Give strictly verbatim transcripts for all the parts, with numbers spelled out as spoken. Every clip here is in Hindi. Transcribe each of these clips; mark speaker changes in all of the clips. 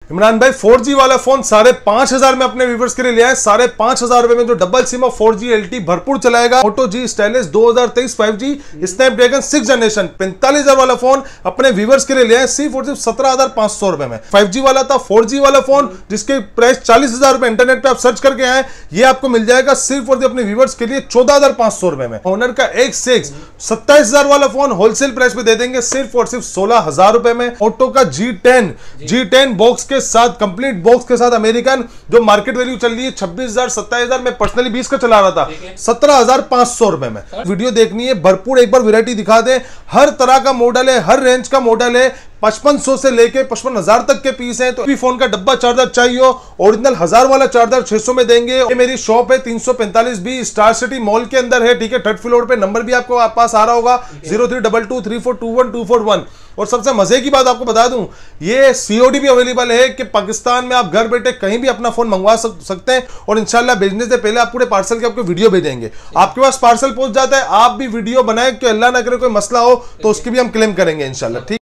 Speaker 1: इमरान भाई फोर जी वाला फोन साढ़े पांच हजार में अपने व्यूवर्स के लिए ले आए। साढ़े पांच हजार रुपए में जो डबल सिम और फोर जी एलटी भरपूर चलाएगा। मोटो जी स्टाइलिश दो हजार तेईस five G Snapdragon six generation पैंतालीस हजार वाला फोन अपने व्यूवर्स के लिए ले आए सिर्फ और सिर्फ सत्रह हजार पांच सौ रुपए में। फाइव जी वाला था फोर जी वाला फोन जिसके प्राइस चालीस हजार रुपए इंटरनेट पे आप सर्च करके आए, ये आपको मिल जाएगा सिर्फ और सिर्फ अपने व्यूवर्स के लिए चौदह हजार पांच सौ रुपए में। ऑनर का एक सिक्स सत्ताईस हजार वाला फोन होलसेल प्राइस पे दे देंगे सिर्फ और सिर्फ सोलह हजार रुपए में। ऑटो का G ten G ten box के साथ कंप्लीट बॉक्स के साथ अमेरिकन जो मार्केट वैल्यू चल रही है छब्बीस हजार सत्ताईस हजार में पर्सनली बीस का चला रहा था सत्रह हजार पांच सौ रुपए में। वीडियो देखनी है भरपूर, एक बार वैरायटी दिखा दे। हर तरह का मॉडल है, हर रेंज का मॉडल है। पचपन सौ से लेके पचपन हजार तक के पीस हैं। तो भी फोन का डब्बा चार्जर चाहिए ओरिजिनल हजार वाला चार्जर छह सौ में देंगे। ये मेरी शॉप है तीन सौ पैंतालीस बी स्टार सिटी मॉल के अंदर है, ठीक है। थर्ड फ्लोर पे नंबर भी आपको पास आ रहा होगा zero three double two three four two one two four one. और सबसे मजे की बात आपको बता दूं, ये सीओडी भी अवेलेबल है कि पाकिस्तान में आप घर बैठे कहीं भी अपना फोन मंगवा सकते हैं। और इंशाल्लाह भेजने से पहले आप पूरे पार्सल के आपको वीडियो भेजेंगे। आपके पास पार्सल पहुंच जाता है, आप भी वीडियो बनाए कि अल्लाह ना करे कोई मसला हो तो उसकी भी हम क्लेम करेंगे इंशाल्लाह, ठीक।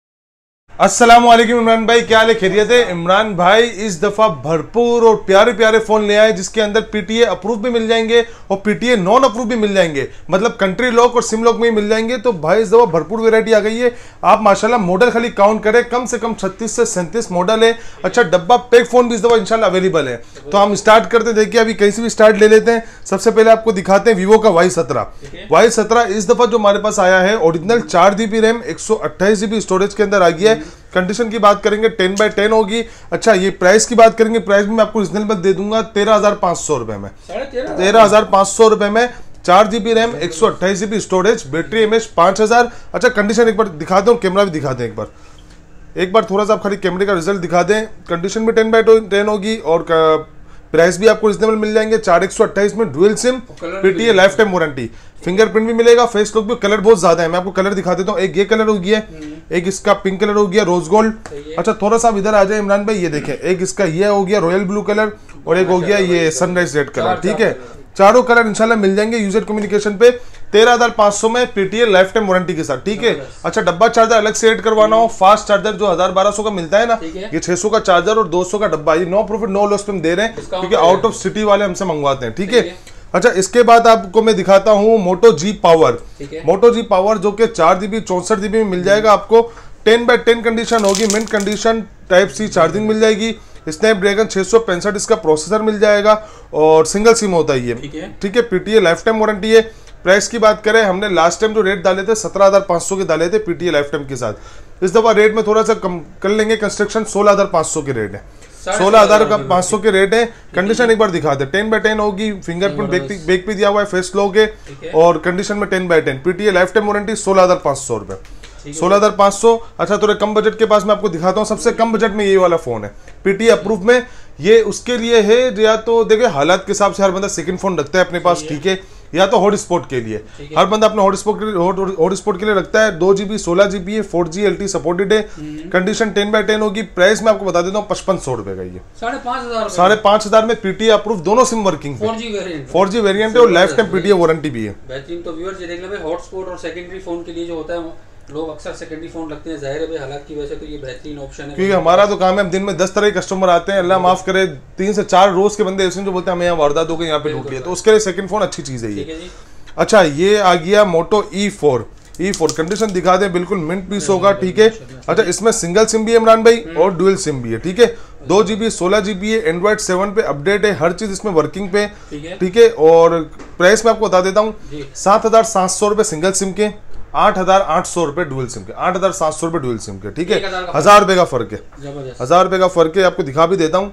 Speaker 1: अस्सलाम वालेकुम इमरान भाई, क्या हाल है, खैरियत है। इमरान भाई इस दफा भरपूर और प्यारे प्यारे फोन ले आए जिसके अंदर पीटीए अप्रूव भी मिल जाएंगे और पीटीए नॉन अप्रूव भी मिल जाएंगे, मतलब कंट्री लॉक और सिम लॉक में ही मिल जाएंगे। तो भाई इस दफा भरपूर वैरायटी आ गई है। आप माशाल्लाह मॉडल खाली काउंट करें, कम से कम छत्तीस से सैंतीस मॉडल है। अच्छा डब्बा पैक फोन भी इस दफा इंशाल्लाह अवेलेबल है। तो हम स्टार्ट करते, देखिए अभी कहीं से भी स्टार्ट ले लेते हैं। सबसे पहले आपको दिखाते हैं वीवो का वाई सत्रह। वाई सत्रह इस दफा जो हमारे पास आया है ओरिजिनल चार जीबी रैम एक सौ अट्ठाईस जीबी स्टोरेज के अंदर आ गया है। कंडीशन की बात करेंगे टेन बाय टेन होगी। अच्छा ये प्राइस की बात करेंगे, प्राइस भी मैं आपको रिजनेबल दे दूंगा तेरह हजार पांच सौ रुपए में। तेरह हजार पांच सौ रुपए में चार जीबी रैम एक सौ अट्ठाईस जीबी स्टोरेज, बैटरी एमएच पांच हजार। अच्छा कंडीशन एक बार दिखा दो, कैमरा भी दिखा दें एक बार एक बार थोड़ा सा आप खाली कैमरे का रिजल्ट दिखा दें। कंडीशन भी टेन बाय टेन होगी और प्राइस भी आपको रिजनेबल मिल जाएंगे। चार एक सौ अट्ठाईस में dual SIM, PTA life time warranty, fingerprint भी मिलेगा, फेस लॉक भी। कलर बहुत ज्यादा है, मैं आपको कलर दिखा देता हूँ। एक ये कलर हो गया, एक इसका पिंक कलर हो गया रोज गोल्ड। अच्छा थोड़ा सा इधर आ जाए इमरान भाई, ये देखें एक इसका ये हो गया रॉयल ब्लू कलर और एक हो गया ये सनराइज रेड कलर, ठीक है। चारों कलर इंशाल्लाह मिल जाएंगे यूजर कम्युनिकेशन पे तेरह हजार पांच सौ में पीटीए लाइफ टाइम वारंटी के साथ, ठीक है। अच्छा डब्बा चार्जर अलग से ऐड करवाना हो, फास्ट चार्जर जो हजार बारह सौ का मिलता है ना, ये छह सौ का चार्जर और दो सौ का डब्बा, ये नो प्रॉफिट नो लॉस पे हम दे रहे हैं क्योंकि आउट ऑफ सिटी वाले हमसे मंगवाते हैं, ठीक है। अच्छा इसके बाद आपको मैं दिखाता हूँ मोटो जी पावर। मोटो जी पावर जो कि चार जीबी चौसठ जीबी में मिल जाएगा आपको। टेन बाय टेन कंडीशन होगी, mint condition, type C charging मिल जाएगी। स्नैपड्रैगन छह सौ पैंसठ इसका प्रोसेसर मिल जाएगा और सिंगल सिम होता है ये, ठीक है। पीटीए लाइफ टाइम वारंटी है। प्राइस की बात करें, हमने लास्ट टाइम जो रेट डाले थे सत्रह हजार पांच सौ के डाले थे पीटीए लाइफ टाइम के साथ। इस दफा रेट में थोड़ा सा कम कर लेंगे, कंस्ट्रक्शन सोलह हजार पांच सौ के रेट है, सोलह हजार का पांच सौ के रेट है। कंडीशन एक बार दिखा दे, टेन बाय टेन होगी, फिंगरप्रिंट बैक बैक पे दिया हुआ है, फेस लॉक है और कंडीशन में ten by ten, PTA life time warranty, सोलह हजार पांच सौ रुपए, सोलह हजार पांच सौ। अच्छा थोड़े कम बजट के पास मैं आपको दिखाता हूँ, सबसे कम बजट में ये वाला फोन है पीटीए अप्रूव में। ये उसके लिए है या तो देखिए हालात के हिसाब से हर बंदा सेकंड फोन रखता है अपने पास, ठीक है, या तो हॉटस्पॉट के लिए हर बंदा अपने हॉटस्पॉट के लिए हॉटस्पॉट के लिए रखता है। दो जीबी सोलह जीबी है, four G L T supported है। कंडीशन टेन बाय टेन होगी। प्राइस में आपको बता देता हूँ पचपन सौ रुपए का, ये साढ़े पांच हजार साढ़े पांच हजार में पीटीए अप्रूव, दोनों SIM working, four G variant है और लाइफ टाइम पीटीए वारंटी भी है।
Speaker 2: बेहतरीन। तो व्यूअर्स ये देख लो भाई, हॉटस्पॉट और सेकेंडरी फोन के लिए जो होता है लोग अक्सर सेकेंडरी फोन रखते हैं, जाहिर है भाई हालात की वजह से, तो ये बेहतरीन ऑप्शन है
Speaker 1: क्योंकि हमारा तो काम है, हम दिन में दस तरह के कस्टमर आते हैं, अल्लाह माफ करे तीन से चार रोज के बंदे ऐसे जो बोलते हैं हमें यहाँ वारदात हो गई, यहाँ पे टूट लिया, तो उसके लिए सेकंड फोन अच्छी चीज है ये। अच्छा ये आ गया Moto E four. E four condition दिखा दें, बिल्कुल मिंट पीस होगा, ठीक है। अच्छा इसमें सिंगल सिम भी है इमरान भाई और डुअल सिम भी है, ठीक है। दो जीबी सोलह जीबी है, एंड्रॉइड सेवन पे अपडेट है, हर चीज इसमें वर्किंग पे, ठीक है। और प्राइस में आपको बता देता हूँ सात हजार सात सौ रुपए सिंगल सिम के, आठ हजार आठ सौ रुपए डुअल सिम के, आठ हजार सात सौ रुपए डुअल सिम के, ठीक है। हजार रुपए का फर्क है, हजार रुपए का फर्क है। आपको दिखा भी देता हूँ,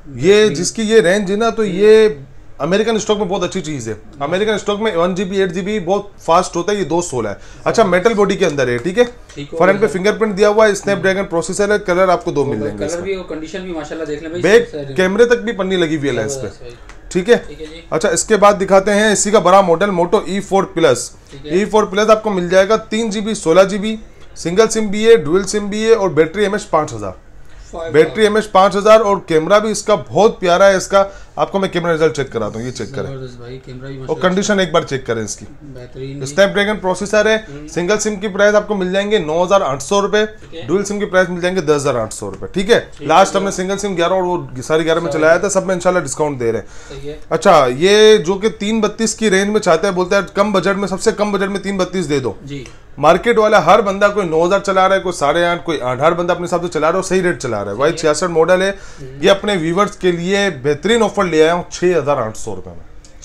Speaker 1: ये जिसकी ये रेंज है ना, तो ये अमेरिकन स्टॉक में बहुत अच्छी चीज है। अमेरिकन स्टॉक में वन जीबी एट जीबी बहुत फास्ट होता है, ये दो सोलह है। अच्छा मेटल बॉडी के अंदर है, ठीक है। फ्रंट पे फिंगरप्रिंट दिया हुआ है, स्नैपड्रैगन प्रोसेसर है, कलर आपको दो मिल जाएंगे,
Speaker 2: कलर भी और कंडीशन भी माशाल्लाह देख लें भाई,
Speaker 1: बैक कैमरे तक भी पन्नी लगी हुई है लेंस पे, ठीक है। अच्छा इसके बाद दिखाते हैं इसी का बड़ा model Moto E four plus. E four plus आपको मिल जाएगा तीन जीबी सोलह जीबी, सिंगल सिम भी है, डुअल सिम भी है और बैटरी एमएच पांच हजार, बैटरी एमएच पांच हजार और कैमरा भी इसका बहुत प्यारा है। इसका आपको मैं कैमरा रिजल्ट चेक कराता हूँ, ये चेक करें
Speaker 2: भाई, कैमरा भी
Speaker 1: और कंडीशन एक बार चेक करें इसकी।
Speaker 2: बेहतरीन
Speaker 1: स्नैपड्रैगन प्रोसेसर है। सिंगल सिम की प्राइस आपको मिल जाएंगे नौ हजार आठ सौ रुपए, डुअल सिम की प्राइस मिल जाएंगे दस हजार आठ सौ रुपए। ठीक है, लास्ट हमने सिंगल सिम ग्यारह और वो साढ़े ग्यारह में चलाया था, सब में इंशाल्लाह डिस्काउंट दे रहे हैं। अच्छा, ये जो कि तीन बत्तीस की रेंज में चाहते हैं, बोलते हैं कम बजट में, सबसे कम बजट में तीन बत्तीस दे दो जी। मार्केट वाला हर बंदा कोई नौ हजार चला रहा है, कोई साढ़े आठ, कोई आठ, हर बंदा अपने हिसाब से चला रहा है, सही रेट चला रहा है। वाई छियासठ मॉडल है, ये अपने व्यूवर्स के लिए बेहतरीन ऑफर ले आया हूँ छह हजार आठ सौ रुपए में।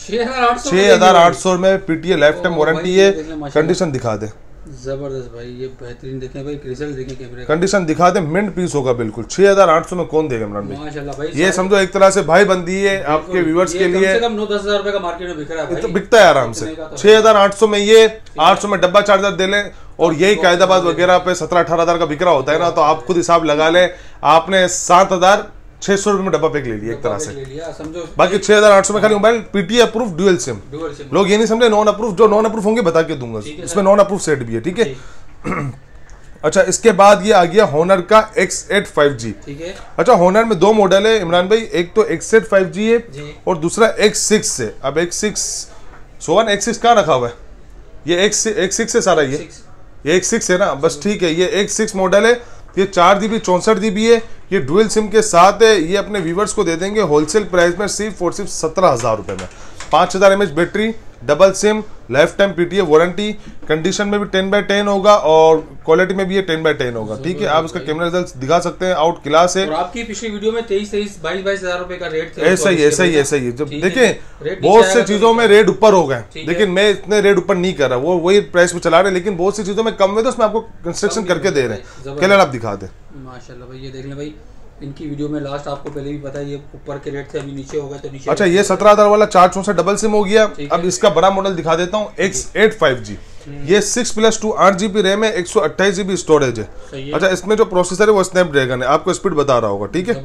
Speaker 1: छह हजार आठ सौ में पीटीए लाइफ टाइम वारंटी है। कंडीशन दिखा दे,
Speaker 2: जबरदस्त भाई, ये बेहतरीन देखें भाई, रिजल्ट देखें कैमरे,
Speaker 1: कंडीशन दिखा दे, मिंट पीस होगा बिल्कुल। छह हजार आठ सौ में कौन देगा इमरान भाई?
Speaker 2: माशाल्लाह भाई,
Speaker 1: ये समझो एक तरह से भाई बंदी है आपके व्यूवर्स के लिए।
Speaker 2: कम नौ दस हजार रुपए का मार्केट में बिक रहा है,
Speaker 1: तो बिकता है आराम से। छह हजार आठ सौ में ये, आठ सौ में डब्बा चार्जर दे लें, और यही कायदाबाद वगैरह पे सत्रह अठारह हजार का बिक रहा होता है ना, तो आप खुद हिसाब लगा लें, आपने सात हजार छह सौ रुपए में डब्बा पैक ले लिया एक तरह से।
Speaker 2: समझो
Speaker 1: बाकी छह हजार आठ सौ में खाली mobile PT approve dual SIM. लोग ये नहीं समझे नॉन अप्रूव, जो नॉन अप्रूव होंगे बता के दूंगा, इसमें नॉन अप्रूव सेट भी है। ठीक है, अच्छा, इसके बाद ये आ गया होनर का एक्स एट फाइव जी।
Speaker 2: ठीक है,
Speaker 1: अच्छा, होनर में दो मॉडल है इमरान भाई, एक तो एक्स एट फाइव जी है और दूसरा एक्स सिक्स है। अब एक्स सिक्स सोवन एक्स सिक्स कहाँ रखा हुआ है? ये एक्स एक्स सिक्स है सारा, ये ये एक्स सिक्स है ना, बस ठीक है। ये एक्स सिक्स मॉडल है, ये चार जीबी चौंसठ जीबी है, ये डुअल सिम के साथ है। ये अपने व्यूवर्स को दे देंगे होलसेल प्राइस में सिर्फ और सिर्फ सत्रह हजार रुपए में। पाँच हजार M H battery, double SIM, life time PTA warranty, condition में भी टेन बाई टेन होगा और क्वालिटी में भी ये टेन बाई टेन होगा। ठीक है, आप इसका कैमरा रिजल्ट दिखा सकते हैं, आउट क्लास है।
Speaker 2: और आपकी पिछली वीडियो में तेईस तेईस बाईस बाईस हजार रुपए का रेट थे,
Speaker 1: ऐसा ही ऐसा ही ऐसा ही। जब देखिए बहुत से चीजों में रेट ऊपर हो गए, लेकिन मैं इतने रेट ऊपर नहीं कर रहा, वो वही प्राइस में चला रहे, लेकिन बहुत सी चीजों में कम है, तो उसमें आपको कंस्ट्रक्शन करके दे रहे हैं। कलर आप दिखा दे।
Speaker 2: माशाल्लाह भाई, ये देख लें भाई, इनकी वीडियो में लास्ट आपको पहले भी पता है, ये ऊपर के रेट थे, अभी नीचे होगा तो नीचे।
Speaker 1: अच्छा, ये सत्रह हजार वाला चार चौसठ डबल सिम हो गया। अब इसका बड़ा मॉडल दिखा देता हूँ, एक्स एट फाइव जी। ये सिक्स प्लस टू आठ जीबी रैम है, एक सौ अट्ठाईस जीबी स्टोरेज है। अच्छा, इसमें जो प्रोसेसर है वो स्नैपड्रैगन है, आपको स्पीड बता रहा होगा। ठीक है,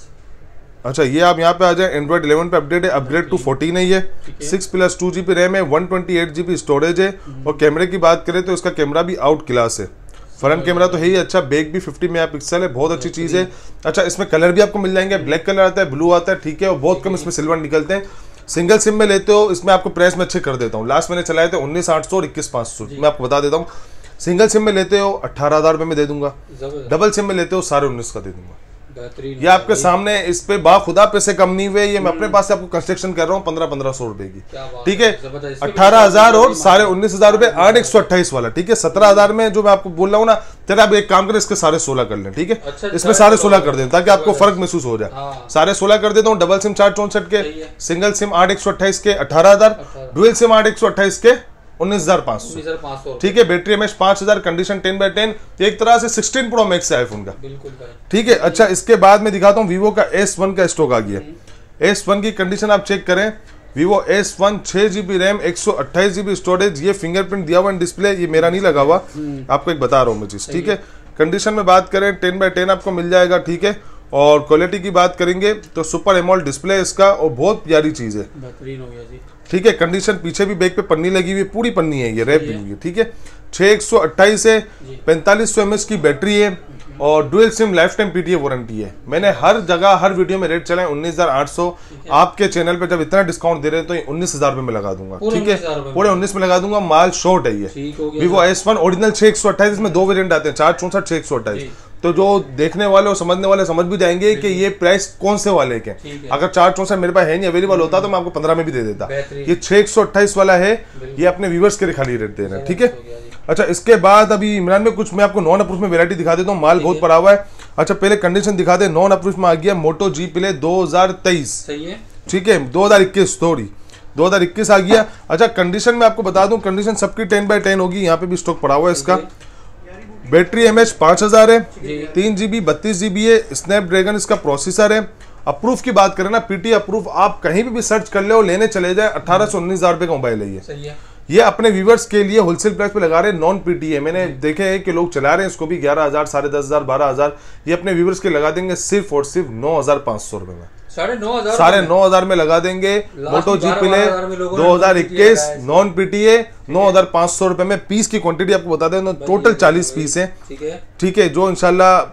Speaker 1: अच्छा, ये आप यहाँ पे आ जाए, एंड्रॉइड इलेवन पे अपडेट है, अपग्रेड टू फोर्टीन है। ये six plus two GB RAM है, one twenty eight GB storage है। और कैमरे की बात करें तो इसका कैमरा भी आउट क्लास है। फ्रंट कैमरा तो है ही अच्छा, बैक भी फिफ्टी मेगापिक्सल है, बहुत अच्छी चीज है। अच्छा, इसमें कलर भी आपको मिल जाएंगे, ब्लैक कलर आता है, ब्लू आता है। ठीक है, और बहुत कम इसमें सिल्वर निकलते हैं। सिंगल सिम में लेते हो, इसमें आपको प्राइस में अच्छे कर देता हूँ। लास्ट मैंने चलाए थे उन्नीस आठ सौ और इक्कीस पाँच सौ, मैं आपको बता देता हूँ। सिंगल सिम में लेते हो अट्ठारह हजार रुपए में दे दूंगा, डबल सिम में लेते हो साढ़े उन्नीस का दे दूंगा। ये आपके सामने, इस पे बाखुदा पैसे कम नहीं हुए, ये मैं अपने पास से आपको कंस्ट्रक्शन कर रहा हूँ पंद्रह पंद्रह सौ रुपए की। ठीक है, अठारह हजार और साढ़े उन्नीस हजार रुपए, आठ एक सौ अट्ठाईस वाला। ठीक है, सत्रह हजार में जो मैं आपको बोल रहा हूँ ना, तेरा आप एक काम करें, इसके साढ़े सोलह कर लें। ठीक है, इसमें साढ़े सोलह कर दें ताकि आपको फर्क महसूस हो जाए। साढ़े सोलह कर देता हूँ, डबल सिम चार चौसठ के, सिंगल सिम आठ एक सौ अट्ठाईस के अठारह हजार, डुअल सिम आठ एक सौ अट्ठाईस के उन्नीस हजार पाँच सौ। ठीक है, बैटरी एमएच पांच हजार, कंडीशन टेन बाई टेन, एक तरह से सिक्सटीन प्रो मैक्स है आईफोन का। ठीक है, अच्छा, इसके बाद में दिखाता हूँ वीवो का एस वन का स्टॉक आ गया। एस वन की कंडीशन आप चेक करें, वीवो एस वन छह जीबी रैम, एक सौ अट्ठाईस जीबी स्टोरेज, ये फिंगरप्रिंट दिया हुआ डिस्प्ले, ये मेरा नहीं लगा हुआ, आपको एक बता रहा हूँ मैं चीज। ठीक है, कंडीशन में बात करें टेन बाई टेन आपको मिल जाएगा। ठीक है, और क्वालिटी की बात करेंगे तो सुपर एमोलेड डिस्प्ले इसका, और बहुत प्यारी चीज है, बेहतरीन हो गया जी। ठीक है, कंडीशन पीछे भी बैक पे पन्नी लगी हुई है, पूरी पन्नी है, ये रैप हुई है। ठीक है, छः एक सौ अट्ठाईस है, पैंतालीस सौ एम एच की बैटरी है और dual SIM life time PTA warranty है। मैंने हर जगह हर वीडियो में रेट चलाए उन्नीस हजार आठ सौ, आपके चैनल पे जब इतना डिस्काउंट दे रहे हैं तो ये उन्नीस हजार रुपए में लगा दूंगा। ठीक है, पूरे उन्नीस में लगा दूंगा, माल शॉर्ट है ये। वीवो एस वन ओरिजिनल छः एक सौ अट्ठाईस में दो वेरियंट आते हैं, चार चौसठ छः एक सौ अट्ठाईस। तो जो देखने वाले और समझने वाले समझ भी जाएंगे कि ये प्राइस कौन से वाले के। अगर चार चौसठ मेरे पास है नहीं अवेलेबल होता तो मैं आपको पंद्रह में भी दे देता। ये छः एक सौ अट्ठाईस वाला है, ये अपने व्यूवर्स के लिए खाली रेट दे रहे हैं। ठीक है, अच्छा, इसके बाद अभी इमरान में कुछ मैं आपको नॉन अप्रूव में वैरायटी दिखा देता हूँ, माल बहुत पड़ा हुआ है। अच्छा, पहले कंडीशन दिखा दे, नॉन अप्रूव में आ गया मोटो जी प्ले दो हजार तेईस। ठीक है, दो हजार इक्कीस सॉरी दो हजार इक्कीस आ गया। अच्छा, कंडीशन में आपको बता दूं, कंडीशन सबकी टेन बाई टेन होगी, यहाँ पे भी स्टॉक पड़ा हुआ है इसका। बैटरी एमएच पाँच हजार है, तीन जीबी बत्तीस जीबी है, स्नैपड्रैगन इसका प्रोसेसर है। अप्रूव की बात करें ना, पीटी अप्रूव आप कहीं भी, भी सर्च कर ले और लेने चले जाए, अठारह सौ उन्नीस हजार रुपए का मोबाइल है ये। ये अपने व्यूवर्स के लिए होलसेल प्राइस पे लगा रहे हैं, नॉन पीटी है। मैंने देखे हैं कि लोग चला रहे हैं इसको भी ग्यारह हजार, साढ़े दस हजार, बारह हजार, ये अपने व्यूवर्स के लगा देंगे सिर्फ और सिर्फ नौ हजार पाँच सौ रुपए में,
Speaker 2: साढ़े नौ हजार
Speaker 1: साढ़े नौ हजार में लगा देंगे। मोटो जी प्ले दो हजार इक्कीस नॉन पीटीए नौ हजार पाँच सौ रुपए में। पीस की क्वांटिटी आपको बता दें, टोटल चालीस पीस है। ठीक है, जो इंशाल्लाह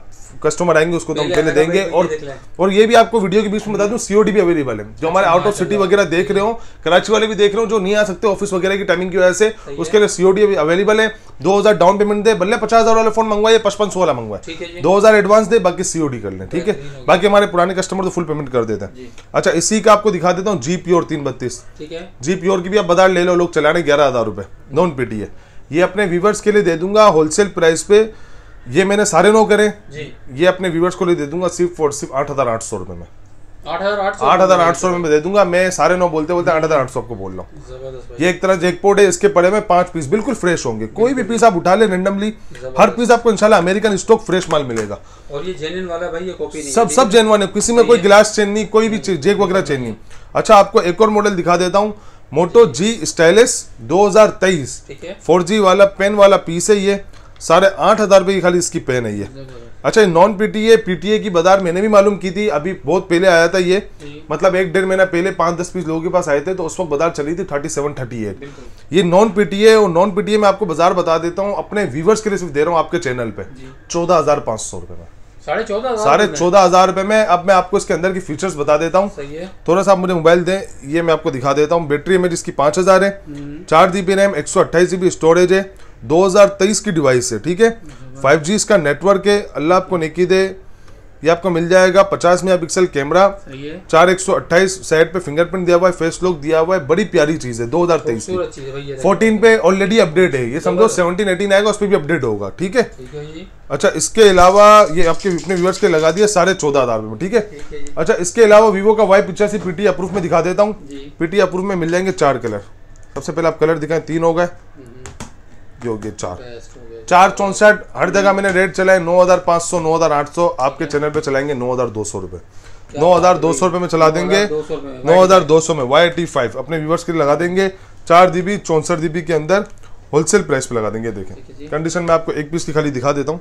Speaker 1: कस्टमर आएंगे उसको तो हम
Speaker 2: पहले
Speaker 1: पहले
Speaker 2: आएगा
Speaker 1: देंगे।
Speaker 2: भाई,
Speaker 1: और
Speaker 2: ये देख लें।
Speaker 1: और ये भी आपको वीडियो के बीच में बता दूं सीओडी भी अवेलेबल है, जो हमारे आउट ऑफ सिटी वगैरह देख रहे हो, कराची वाले भी देख रहे हो, जो नहीं आ सकते ऑफिस वगैरह की टाइमिंग की वजह से, उसके लिए सीओडी भी अवेलेबल है। दो हजार डाउन पेमेंट दे, भले पचास हजार वाले फोन मंगवाए, पचपन सौ वाला मंगवाए, दो हजार एडवांस दे, बाकी सीओडी कर लें, ठीक है। बाकी हमारे पुराने कस्टमर तो फुल पेमेंट कर देते हैं। अच्छा, इसी का आपको दिखा देता हूँ जी प्योर तीन बत्तीस,
Speaker 2: ठीक है।
Speaker 1: जी प्योर की भी आप बाजार ले लो, लोग चलाने ग्यारह हजार रुपए नॉन पीटी है। ये अपने व्यूवर्स के लिए दे दूंगा होलसेल प्राइस पे, ये मैंने सारे नो करे
Speaker 2: जी,
Speaker 1: ये अपने व्यूवर्स को लिए दे दूंगा सिर्फ और सिर्फ आठ हजार आठ सौ रुपए में,
Speaker 2: आठ हजार आठ सौ
Speaker 1: आठ हजार आठ सौ रुपए में दे दूंगा। मैं सारे नो बोलते बोलते आठ हजार आठ सौ आपको बोल रहा हूँ।
Speaker 2: जबरदस्त भाई।
Speaker 1: ये एक तरह जैकपॉट है, इसके पड़े में पांच पीस बिल्कुल फ्रेश होंगे, कोई भी पीस आप उठा ले रेंडमली, हर पीस आपको इंशाल्लाह अमेरिकन स्टॉक फ्रेश माल मिलेगा।
Speaker 2: और ये जेन्युइन वाला भाई, ये कॉपी नहीं,
Speaker 1: सब सब जेन्युइन है, किसी में कोई गिलास चेन नहीं, कोई भी जेक वगैरह चेन नहीं। अच्छा, आपको एक और मॉडल दिखा देता हूँ, मोटो जी स्टाइलिश दो हजार तेईस,
Speaker 2: ठीक है।
Speaker 1: फोर जी वाला पेन वाला पीस है, ये साढ़े आठ हजार रुपए की खाली इसकी पेन है ये। अच्छा, ये नॉन पीटीए पीटीए की बाजार मैंने भी मालूम की थी, अभी बहुत पहले आया था ये, मतलब एक डेढ़ महीना पहले पांच दस पीस लोगों के पास आए थे, तो उस वक्त बाजार चली थी थर्टी सेवन थर्टी एट। ये नॉन पीटीए और नॉन पीटीए में आपको बाजार बता देता हूँ, अपने व्यूवर्स के लिए सिर्फ दे रहा हूँ आपके चैनल पे चौदह हजार पाँच सौ रुपए में,
Speaker 2: साढ़े चौदह
Speaker 1: साढ़े चौदह हजार रुपए में। अब मैं आपको इसके अंदर की फीचर्स बता देता हूँ,
Speaker 2: सही है।
Speaker 1: थोड़ा सा आप मुझे मोबाइल दें, ये मैं आपको दिखा देता हूँ। बैटरी में जिसकी पाँच हजार है, चार जीबी रैम, एक सौ अट्ठाईस जीबी स्टोरेज है, दो हजार तेईस की डिवाइस है, ठीक है। फाइव जी इसका नेटवर्क है, अल्लाह आपको नेकी दे। ये आपको मिल जाएगा पचास मेगापिक्सल कैमरा, चार एक सौ अट्ठाईस साइड पे फिंगरप्रिंट दिया हुआ है, फेस लॉक दिया हुआ है, बड़ी प्यारी चीज है। दो हजार तेईस की फोर्टीन पे ऑलरेडी अपडेट है, ये समझो सेवनटीन एटीन आएगा उस पर भी अपडेट होगा, ठीक है। अच्छा, इसके अलावा ये आपके अपने व्यूअर्स के लगा दिए साढ़े चौदह हजार में, ठीक है। अच्छा, इसके अलावा वीवो का वाई पिचासी पीटी अप्रूव में दिखा देता हूँ। पीटी अप्रूव में मिल जाएंगे चार कलर। सबसे पहले आप कलर दिखाएं, तीन हो गए, ये हो गए चार, चार चौसठ। हर जगह मैंने रेट चलाए नौ हजार पाँच सौ, नौ हजार आठ सौ, आपके चैनल पे चलाएंगे नौ हजार दो सौ रुपए, नौ हजार दो सौ रुपए में चला देंगे, नौ हजार दो सौ में वाई एटी फाइव अपने व्यूवर्स के लिए लगा देंगे, चार जीबी चौसठ जीबी के अंदर होलसेल प्राइस पे लगा देंगे। देखें कंडीशन में आपको एक पीस की खाली दिखा देता हूँ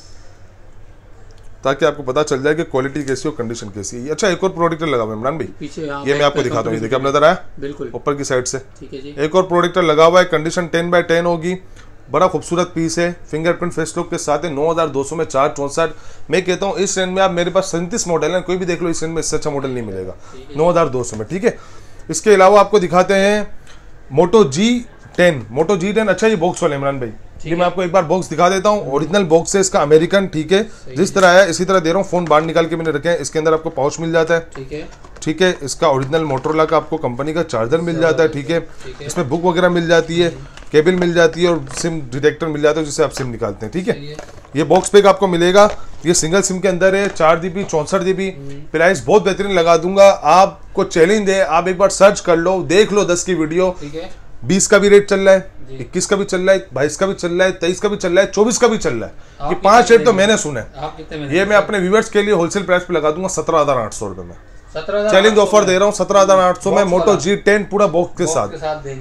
Speaker 1: ताकि आपको पता चल जाए कि क्वालिटी कैसी हो, कंडीशन कैसी है। अच्छा, एक और प्रोडक्टर लगा हुआ है इमरान भाई, ये मैं आपको दिखाता हूँ, ये देखिए, अब नजर आया
Speaker 2: बिल्कुल
Speaker 1: ऊपर की साइड से,
Speaker 2: ठीक है जी।
Speaker 1: एक और प्रोडक्टर लगा हुआ है, कंडीशन टेन बाय टेन होगी, बड़ा खूबसूरत पीस है, फिंगरप्रिंट फेस लॉक के साथ है, नौ हजार दो सौ में चार चौसठ। मैं कहता हूँ इस रेंज में आप, मेरे पास सैंतीस मॉडल है, कोई भी देख लो, इस रेंज में इससे अच्छा मॉडल नहीं मिलेगा, नौ हजार दो सौ में, ठीक है। इसके अलावा आपको दिखाते हैं मोटो जी टेन, मोटो जी टेन। अच्छा, ये बॉक्स वाले इमरान भाई, ये मैं आपको एक बार बॉक्स दिखा देता हूँ, ओरिजिनल बॉक्स है इसका, अमेरिकन, ठीक है। जिस तरह आया इसी तरह दे रहा हूँ, फोन बाहर निकाल के मैंने रखे हैं, इसके अंदर आपको पाउच मिल जाता है,
Speaker 2: ठीक है,
Speaker 1: ठीक है। इसका ओरिजिनल मोटोरोला का आपको कंपनी का चार्जर मिल जाता है, ठीक है। इसमें बुक वगैरह मिल जाती है, केबल मिल जाती है और सिम डिटेक्टर मिल जाता है जिससे आप सिम निकालते हैं, ठीक है। ये बॉक्स पैक आपको मिलेगा, ये सिंगल सिम के अंदर है, चार जीबी चौसठ जीबी। प्राइस बहुत बेहतरीन लगा दूंगा, आपको चैलेंज है, आप एक बार सर्च कर लो, देख लो दस की वीडियो, बीस का भी रेट चल रहा है, इक्कीस का भी चल रहा है, बाईस का भी चल रहा है, तेईस का भी चल रहा है, चौबीस का भी चल रहा है। ये पांच रेट तो मैंने सुने, ये मैं अपने व्यूअर्स के लिए होलसेल प्राइस पे लगा दूंगा सत्रह हजार आठ सौ रुपए में, चैलेंज ऑफर दे रहा हूँ सत्रह हजार आठ सौ में, मोटो जी टेन पूरा बॉक्स के साथ,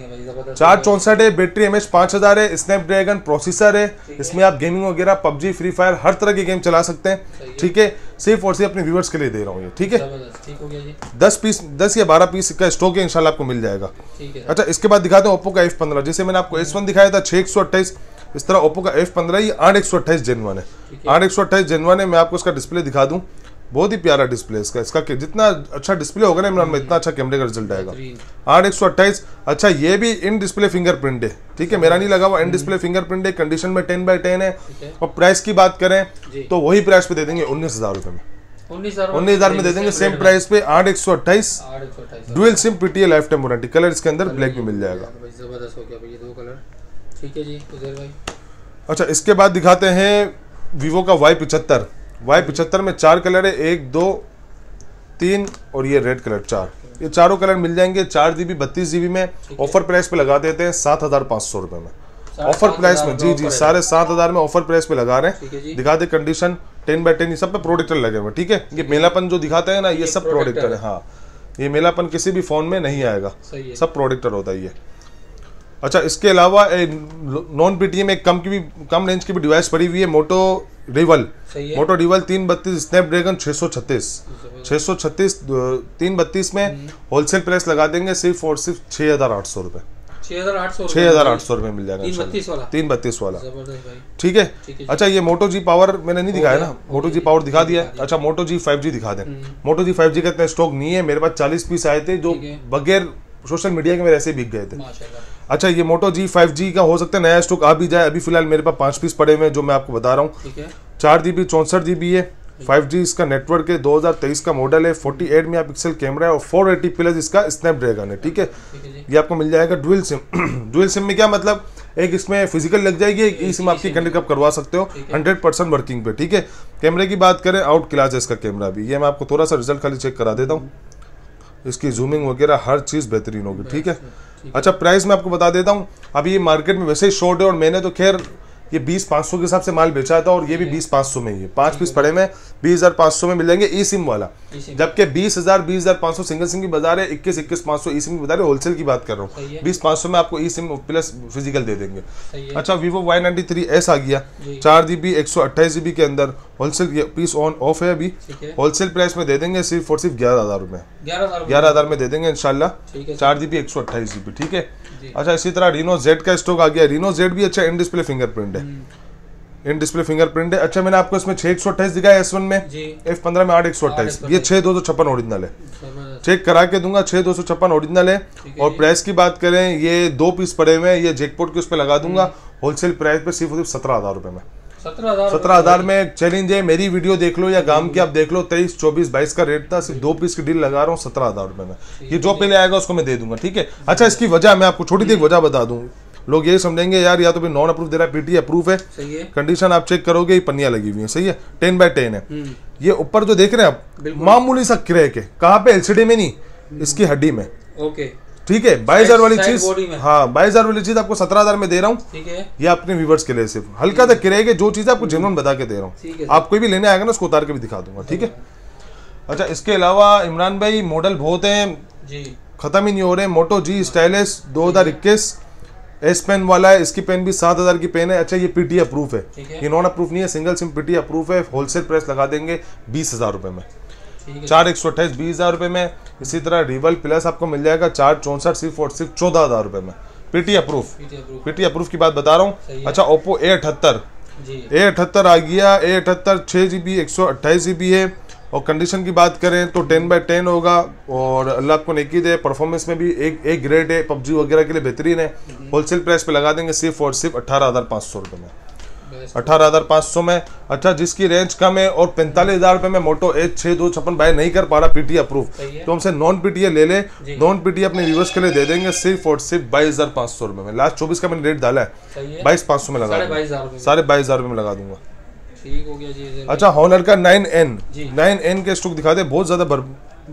Speaker 1: चार चौसठ है, बैटरी एम एच पांच हजार है, स्नैपड्रैगन प्रोसेसर है, इसमें आप गेमिंग वगैरह पबजी फ्री फायर हर तरह के गेम चला सकते हैं, ठीक है। सिर्फ और सिर्फ अपने व्यूवर्स के लिए दे रहा हूँ ये, ठीक है। दस पीस दस या बारह पीस का स्टॉक है, इंशाल्लाह आपको मिल जाएगा। अच्छा, इसके बाद दिखाते हैं ओप्पो का एफ पंद्रह, जैसे मैंने आपको एस वन दिखाया था छह एक सौ अट्ठाईस, इस तरह ओप्पो का एफ पंद्रह ये आठ एक सौ अट्ठाईस जेनवन है, आठ एक सौ अट्ठाईस जेनवन है। मैं आपको इसका डिस्प्ले दिखा दूं, बहुत ही प्यारा डिस्प्ले इसका, इसका जितना अच्छा डिस्प्ले होगा ना इमरान में, इतना अच्छा कैमरे का रिजल्ट आएगा। आठ एक सौ अट्ठाईस। अच्छा, ये भी इन डिस्प्ले फिंगरप्रिंट है, ठीक है, मेरा नहीं लगा हुआ, इन डिस्प्ले फिंगरप्रिंट है, कंडीशन में टेन बाई टेन है। और प्राइस की बात करें तो वही प्राइस पे दे देंगे उन्नीस हजार रुपए में, उन्नीस हजार में दे देंगे सेम प्राइस पे, आठ एक सौ अट्ठाईस, dual SIM PTA life time warranty, colour इसके अंदर ब्लैक भी मिल जाएगा।
Speaker 2: जबरदस्त हो गया भाई, ये दो कलर, ठीक है जी उजैर भाई। अच्छा,
Speaker 1: इसके बाद दिखाते हैं वीवो का वाई पिछहत्तर, वाई पिछहत्तर में चार कलर है, एक दो तीन और ये रेड कलर, चार, ये चारों कलर मिल जाएंगे, चार जीबी बत्तीस जीबी में। ऑफर प्राइस पे लगा देते हैं सात हजार पाँच सौ रुपए में, ऑफर प्राइस में, जी जी साढ़े सात हजार में ऑफर प्राइस पे लगा रहे हैं। दिखा दे कंडीशन टेन बाई टेन, ये सब पे प्रोडक्टर लगे हुए, ठीक है। ये मेलापन जो दिखाते हैं ना, ये सब प्रोडक्टर है, हाँ, ये मेलापन किसी भी फोन में नहीं आएगा, सब प्रोडक्टर होता है ये। अच्छा, इसके अलावा नॉन पीटीए में कम की भी कम रेंज की भी डिवाइस पड़ी हुई है, मोटो रिवल, मोटो रिवल तीन बत्तीस स्नैपड्रैगन छः सौ छत्तीस, छः सौ छत्तीस तीन बत्तीस में होलसेल प्राइस लगा देंगे सिर्फ और सिर्फ छः हजार आठ सौ रुपये,
Speaker 2: छह हजार आठ सौ
Speaker 1: छह हजार आठ सौ रुपये मिल जाएगा
Speaker 2: तीन बत्तीस वाला
Speaker 1: तीन बत्तीस वाला।
Speaker 2: जबरदस्त भाई।
Speaker 1: ठीक है। अच्छा ये मोटो जी पावर मैंने नहीं दिखाया ना, मोटो जी पावर दिखा दिया। अच्छा मोटो जी फाइव जी दिखा दें। मोटो जी फाइव जी का इतना स्टॉक नहीं है मेरे पास, चालीस पीस आए थे जो बगैर सोशल मीडिया के मेरे ऐसे बिक गए थे। अच्छा ये मोटो जी फाइव जी का हो सकता है नया स्टॉक आ भी जाए, अभी फिलहाल मेरे पास पांच पीस पड़े हुए हैं जो मैं आपको बता रहा हूँ। चार जीबी चौंसठ जीबी है, फाइव जी इसका नेटवर्क है, दो हज़ार तेईस का मॉडल है, अड़तालीस मेगापिक्सल कैमरा है और फोर एटी प्लस इसका स्नैपड्रैगन है। ठीक है, ये आपको मिल जाएगा डुअल सिम। डुअल सिम में क्या मतलब, एक इसमें फिजिकल लग जाएगी, एक ई सिम आपकी कनेक्ट आप करवा सकते हो हंड्रेड परसेंट वर्किंग पे। ठीक है, कैमरे की बात करें आउट क्लास है इसका कैमरा भी। ये मैं आपको थोड़ा सा रिजल्ट खाली चेक करा देता हूँ, इसकी जूमिंग वगैरह हर चीज़ बेहतरीन होगी। ठीक है। अच्छा प्राइस मैं आपको बता देता हूँ, अभी ये मार्केट में वैसे ही शॉर्ट है और मैंने तो खैर ये बीस पाँच सौ के हिसाब से माल बेचा था और ये भी बीस पाँच सौ में ही है। पांच पीस पड़े में बीस हजार पाँच सौ में मिल जाएंगे ई सिम वाला, जबकि बीस हजार बीस हजार पाँच सौ सिंगल सिम की बाजार है, इक्कीस इक्कीस पाँच सौ ई सिम की बाजार है। होलसेल की बात कर रहा हूँ, बीस पाँच सौ में आपको ई सिम प्लस फिजिकल दे देंगे। अच्छा Vivo Y ninety three S आ गया, चार जीबी एक सौ अट्ठाईस जीबी के अंदर, होलसेल पीस ऑन ऑफ है अभी, होलसेल प्राइस में दे देंगे सिर्फ और सिर्फ ग्यारह हजार रुपए ग्यारह हजार में दे देंगे इंशाल्लाह, चार जीबी एक सौ अट्ठाईस जीबी। ठीक है। अच्छा इसी तरह रीनो जेड का स्टॉक आ गया, रीनो जेड भी अच्छा इन डिस्प्ले फिंगरप्रिंट है, इन डिस्प्ले फिंगरप्रिंट है। अच्छा मैंने आपको इसमें छह एक सौ अट्ठाईस दिखाया एस वन में, एफ पंद्रह में आठ एक सौ अट्ठाईस, ये छह दो सौ छप्पन ओरिजिनल है, चेक करा के दूंगा, छह दो सौ छप्पन ओरिजिनल है। और प्राइस की बात करें ये दो पीस पड़े हुए हैं, ये जैकपॉट के उस पर लगा दूंगा, होलसेल प्राइस पे सिर्फ सिर्फ सत्रह हजार रुपए में, सत्रह हजार में चैलेंज है। मेरी वीडियो देख लो या गांव की आप देख लो, तेईस चौबीस बाईस का रेट था, सिर्फ दो पीस की डील लगा रहा हूँ सत्रह हजार रुपए में, ये जो पहले आएगा उसको मैं दे दूंगा। ठीक है। अच्छा इसकी वजह मैं आपको छोटी सी वजह बता दूं, लोग ये समझेंगे यार या तो भी नॉन अप्रूव दे रहा है, पीटी अप्रूव है, सही है। कंडीशन आप चेक करोगे ये पन्नियां लगी हुई है, सही है, टेन बाय टेन है। ये ऊपर जो देख रहे हैं आप मामूली सा क्रैक है, कहाँ पे, एलसीडी में नहीं, इसकी हड्डी में। ओके ठीक है। बाईस हजार वाली चीज, हाँ बाईस हजार वाली चीज आपको सत्रह हजार में दे रहा हूँ, ये अपने व्यूवर्स के लिए सिर्फ हल्का सा क्रैक है, जो चीज आपको जेन्युइन बता के दे रहा हूँ, आप कोई भी लेने आएगा ना उसको उतार के भी दिखा दूंगा। ठीक है। अच्छा इसके अलावा इमरान भाई मॉडल बहुत हैं, खत्म ही नहीं हो रहे। मोटो जी स्टाइलिश दो हजार इक्कीस एस पेन वाला है, इसकी पेन भी सात हजार की पेन है। अच्छा ये पीटी अप्रूव है, ये नॉन अप्रूव नहीं है, सिंगल सिम पीटी अप्रूव है, होलसेल प्राइस लगा देंगे बीस हजार रुपए में, चार एक सौ अट्ठाईस बीस हजार रुपए में। इसी तरह रिवल प्लस आपको मिल जाएगा चार चौसठ सिर्फ और सिर्फ चौदह हजार रुपए में, पीटी अप्रूव, पीटी अप्रूव की बात बता रहा हूँ। अच्छा ओप्पो ए अठहत्तर ए अठहत्तर आ गया, ए अठहत्तर छः जी बी एक सौ अट्ठाईस जी बी है और कंडीशन की बात करें तो टेन बाई टेन होगा और अल्लाह आपको नेकी दे, परफॉर्मेंस में भी एक एक ग्रेड है, पबजी वगैरह के लिए बेहतरीन है। होलसेल प्राइस पे लगा देंगे सिर्फ और सिर्फ अठारह हजार पाँच सौ रुपये में, अठारह हजार पाँच सौ में। अच्छा जिसकी रेंज कम है और पैंतालीस हजार रुपये में मोटो एच छः दो छप्पन बाय नहीं कर पा रहा पीटी अप्रूव, तो हमसे नॉन पीटीए ले ले, नॉन पीटीए अपने व्यूवर्स के लिए दे देंगे सिर्फ और सिर्फ बाईस हजार पाँच सौ रुपये में। लास्ट चौबीस का मैंने रेट डाला है, बाईस पाँच सौ में लगा दूंगा, साढ़े बाईस हजार रुपये में लगा दूंगा।
Speaker 2: ठीक हो गया जी।
Speaker 1: अच्छा हॉनर का नाइन एन नाइन एन के स्टॉक दिखा दे, बहुत ज्यादा भर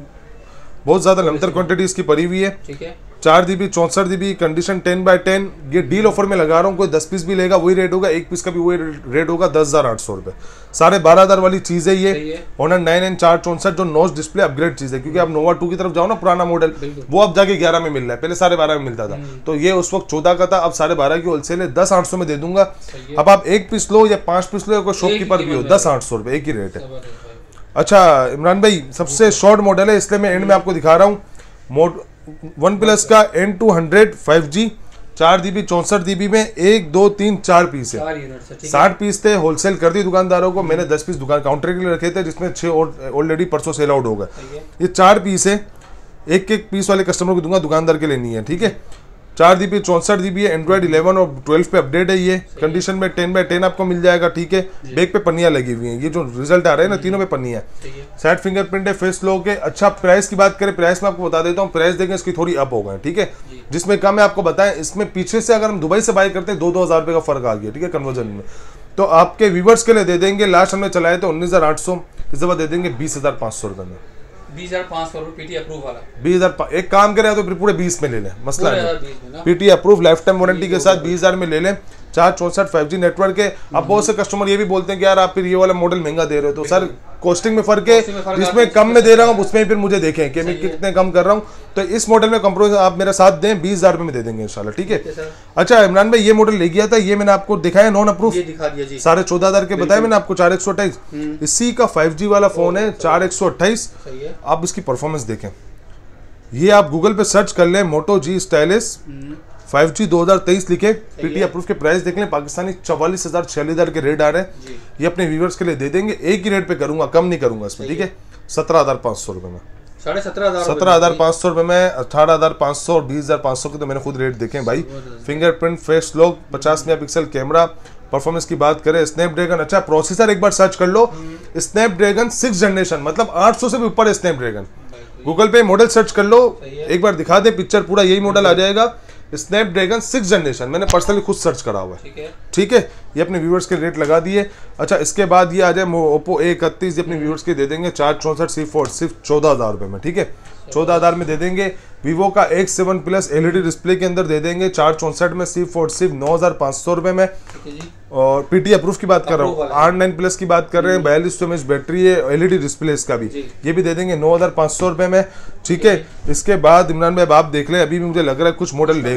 Speaker 1: बहुत ज्यादा लमतर क्वांटिटी इसकी पड़ी हुई है। ठीक है। चार जीबी चौसठ GB condition ten by ten, ये डील ऑफर में लगा रहा हूँ, कोई दस पीस भी लेगा वही रेट होगा, एक पीस का भी वही रेट होगा, दस हजार आठ सौ रुपए, साढ़े बारह हजार वाली चीज है ये। ऑनर नाइन एन चार चौसठ जो नोच डिस्प्ले अपग्रेड चीज है, क्योंकि आप नोवा टू की तरफ जाओ ना पुराना मॉडल, वो अब जाके ग्यारह में मिल रहा है, पहले साढ़े बारह में मिलता था, तो ये उस वक्त चौदह का था, अब साढ़े बारह की होलसेल है, दस आठ सौ में दे दूंगा। अब आप एक पीस लो या पांच पीस लो या कोई शॉपकीपर भी हो, दस आठ सौ रुपए एक ही रेट है। अच्छा इमरान भाई सबसे शॉर्ट मॉडल है इसलिए मैं एंड में आपको दिखा रहा हूँ, मोड वन प्लस का N two hundred five G चार जीबी चौसठ जीबी में एक दो तीन चार पीस है, साठ पीस थे, होलसेल कर दी दुकानदारों को, मैंने दस पीस दुकान काउंटर के लिए रखे थे जिसमें छह ऑलरेडी परसों सेल आउट हो गए। ये चार पीस है, एक एक पीस वाले कस्टमर को दूंगा, दुकानदार के लिए नहीं है। ठीक है। चार जीबी चौसठ जीबी है, एंड्रॉइड इलेवन और ट्वेल्व पे अपडेट है, ये कंडीशन में टेन बाई टेन आपको मिल जाएगा। ठीक है। बैक पे पन्नियां लगी हुई हैं, ये जो रिजल्ट आ रहे हैं ना तीनों पे पन्नियां, साइड फिंगरप्रिंट है, फेस लॉक है। अच्छा प्राइस की बात करें, प्राइस में आपको बता देता हूँ, प्राइस देखें इसकी थोड़ी अप हो गए। ठीक है। जिसमें कम है आपको बताएं, इसमें पीछे से अगर हम दुबई से बाय करते हैं दो दो हजार रुपये का फर्क आ गया। ठीक है कन्वर्जन में, तो आपके व्यूवर्स के लिए दे देंगे, लास्ट हमने चलाए थे उन्नीस हजार आठ सौ, इस दफा दे देंगे बीस हजार पाँच सौ रुपये में,
Speaker 2: बीस हजार पाँच सौ रुपये पीटी अप्रूव वाला, बीस
Speaker 1: हजार एक काम करें तो फिर पूरे बीस में ले लें, मसला नहीं, PT approve life time warranty के साथ बीस हजार में ले लें, चार चौसठ फाइव जी नेटवर्क है। अब बहुत से कस्टमर ये भी बोलते हैं कि यार आप फिर ये वाला मॉडल महंगा दे रहे हो, तो सर कॉस्टिंग में फर्क है, जिसमें कम में दे रहा हूँ उसमें फिर मुझे देखें कि मैं कितने कम कर रहा हूँ, तो इस मॉडल में कंप्रोमाइज आप मेरा साथ दें, बीस हजार रुपये में दे देंगे इंशाल्लाह। ठीक है। अच्छा इमरान भाई ये मॉडल ले गया था, ये मैंने आपको दिखाया नॉन अप्रूव, साढ़े चौदह हजार के बताया मैंने आपको, चार एक सौ अट्ठाईस, इसी का फाइव जी वाला फोन है, चार एक सौ अट्ठाईस। आप इसकी परफॉर्मेंस देखें, ये आप गूगल पे सर्च कर लें मोटो जी स्टाइलिश फाइव जी दो हज़ार तेईस लिखे, पीटी अप्रूव के प्राइस देख लें, पाकिस्तानी चवालीस हजार छियालीस हजार के रेट आ रहे हैं, ये अपने व्यूवर्स के लिए दे देंगे, एक ही रेट पे करूंगा, कम नहीं करूंगा इसमें, ठीक है। सत्रह हजार पाँच सौ रुपए में,
Speaker 2: साढ़े सत्रह हजार
Speaker 1: सत्रह हजार पाँच सौ रुपए में, अठारह हजार पाँच सौ और बीस हजार पाँच सौ के तो मैंने खुद रेट देखे भाई। फिंगरप्रिंट फेस लॉक, पचास मेगा पिक्सल कैमरा, परफॉर्मेंस की बात करें स्नैपड्रैगन, अच्छा प्रोसेसर एक बार सर्च कर लो, स्नैपड्रैगन सिक्स जनरेशन, मतलब आठ सौ से भी ऊपर है स्नैपड्रैगन। गूगल पे मॉडल सर्च कर लो, एक बार दिखा दे पिक्चर, पूरा यही मॉडल आ जाएगा, स्नैपड्रैगन सिक्स जनरेशन, मैंने पर्सनली खुद सर्च करा हुआ है, ठीक है। ये अपने व्यूवर्स के रेट लगा दिए। अच्छा इसके बाद ये आ जाए ओप्पो ए इकतीस, ये अपने व्यूवर्स के दे देंगे चार चौंसठ सी फोर, सिर्फ चौदह हजार रुपये में, ठीक है, चौदह हजार में दे देंगे। वीवो का X seven plus LED display के अंदर दे देंगे चार चौंसठ में, सी फोर सिर्फ नौ हजार पाँच सौ रुपये में। और पीटी अप्रूव की बात कर रहा हूँ, आर नाइन प्लस की बात कर रहे हैं, बयालीस सौ एम एच बैटरी है, एलईडी डिस्प्ले इसका भी, ये भी दे देंगे नौ हजार पाँच सौ रुपये में, ठीक है। इसके बाद इमरान भाई आप देख लें, अभी भी मुझे लग रहा है कुछ मॉडल रह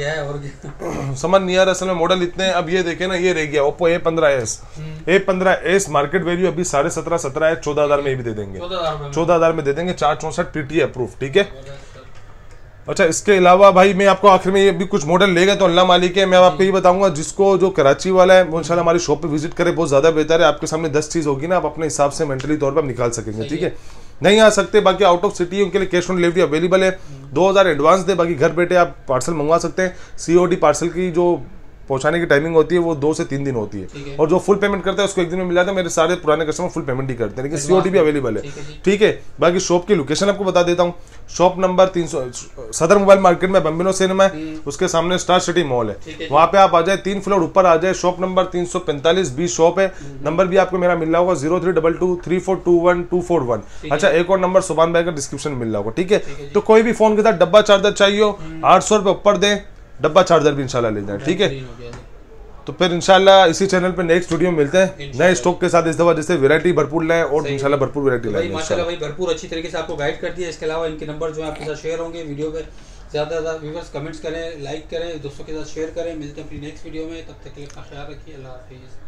Speaker 1: गए, समझ नहीं आ रहा असल में मॉडल इतने। अब ये देखे ना, ये रह गया ओप्पो ए पंद्रह एस, ए पंद्रह एस मार्केट वैल्यू अभी साढ़े सत्रह सत्रह है, चौदह हजार में भी दे देंगे, चौदह हजार में दे देंगे, चार चौंसठ पीटी अप्रूव, ठीक है। अच्छा इसके अलावा भाई मैं आपको आखिर में ये भी कुछ मॉडल ले गए तो अल्लाह मालिक है, मैं आपको ये बताऊंगा, जिसको जो कराची वाला है वो इंशाल्लाह हमारी शॉप पे विजिट करे, बहुत ज्यादा बेहतर है। आपके सामने दस चीज होगी ना, आप अपने हिसाब से मेंटली तौर पर आप निकाल सकेंगे, ठीक है। नहीं आ सकते, बाकी आउट ऑफ सिटी उनके लिए कैश ऑन डिलीवरी अवेलेबल है, दो हजार एडवांस दे, बाकी घर बैठे आप पार्सल मंगवा सकते हैं। सीओडी पार्सल की जो पहुंचाने की टाइमिंग होती है वो दो से तीन दिन होती है, और जो फुल पेमेंट करता है उसको एक दिन में मिल जाता है। मेरे सारे पुराने कस्टमर फुल पेमेंट ही करते हैं, लेकिन सीओडी भी अवेलेबल है, ठीक है। बाकी शॉप की लोकेशन आपको बता देता हूँ, शॉप नंबर तीन सौ सदर मोबाइल मार्केट में बम्बिनो सिनेमा है, उसके सामने स्टार सिटी मॉल है, वहां पे आप आ जाए, तीन फ्लोर ऊपर आ जाए, शॉप नंबर तीन सौ पैंतालीस बी शॉप है। नंबर भी आपको मेरा मिल रहा होगा zero three double two three four two one two four one. अच्छा एक और नंबर सुभान भाई का डिस्क्रिप्शन मिल रहा होगा, ठीक है। तो कोई भी फोन के साथ डब्बा चार्जर चाहिए हो, आठ सौ रुपये ऊपर दे, डब्बा चार्जर भी इंशाल्लाह ले जाए, ठीक है। तो फिर इंशाल्लाह इसी चैनल पे नेक्स्ट वीडियो में मिलते हैं नए स्टॉक के साथ, इस दफा जैसे वैरायटी भरपूर लाए और इंशाल्लाह भरपूर वैरायटी लाएंगे
Speaker 2: माशाल्लाह भाई, भरपूर अच्छी तरीके से आपको गाइड कर दिया। इसके अलावा इनके नंबर जो है आपके साथ शेयर होंगे वीडियो पे, ज़्यादा ज़्यादा व्यूअर्स कमेंट्स करें, लाइक करें, दोस्तों के साथ शेयर करें। मिलते हैं अपनी नेक्स्ट वीडियो में, तब तक के लिए अपना ख्याल रखिए, अल्लाह हाफिज़।